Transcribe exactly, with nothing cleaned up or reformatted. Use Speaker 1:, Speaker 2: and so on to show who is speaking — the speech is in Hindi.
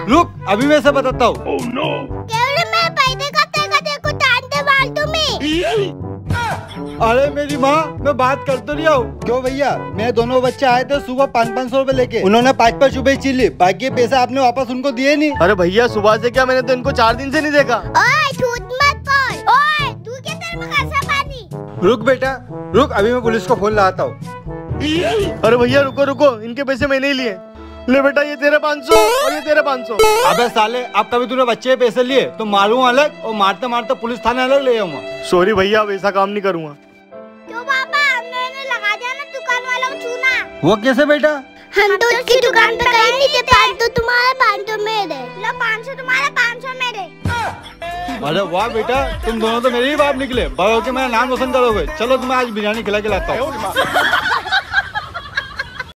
Speaker 1: रुक अभी मैं से बताता हूँ।
Speaker 2: oh, no.
Speaker 1: अरे मेरी माँ, मैं बात कर तो रहा हूँ। क्यों भैया, मेरे दोनों बच्चे आए थे सुबह पाँच पाँच सौ रूपए लेके, उन्होंने पाँच पाँच रूपए छीन ली, बाकी पैसा आपने वापस उनको दिए नहीं।
Speaker 3: अरे भैया सुबह से क्या, मैंने तो इनको चार दिन से नहीं देखा।
Speaker 4: ओए झूठ मत बोल। ओए तू क्या तेरे में कैसा पानी।
Speaker 1: रुक बेटा रुक, अभी मैं पुलिस को फोन लगाता हूँ।
Speaker 3: अरे भैया रुको रुको, इनके पैसे मैंने ही लिए। ले बेटा ये तेरे पाँच सौ और ये तेरे पाँच सौ।
Speaker 1: अबे साले, अब कभी तूने बच्चे के पैसे लिए तो मारूंगा अलग और मारते मारते पुलिस थाने अलग ले जाऊंगा।
Speaker 3: सॉरी भैया, अब ऐसा काम नहीं करूँगा।
Speaker 4: क्यों पापा, हमने लगा दिया ना दुकान वालों को चूना।
Speaker 1: वो कैसे बेटा?
Speaker 4: हम तो उसकी दुकान पे गए नहीं थे। पाँच सौ तुम्हारे, पाँच सौ मेरे। लो पाँच सौ तुम्हारे, पाँच सौ मेरे।
Speaker 1: अरे वाह बेटा, तुम दोनों तो मेरे ही बाप निकले। बड़े होके मेरा नाम रोशन करोगे। चलो तुम्हें आज बिरयानी खिला के लाता हूँ।